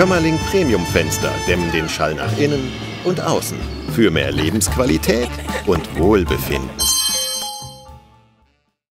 Kömmerling Premium-Fenster dämmen den Schall nach innen und außen für mehr Lebensqualität und Wohlbefinden.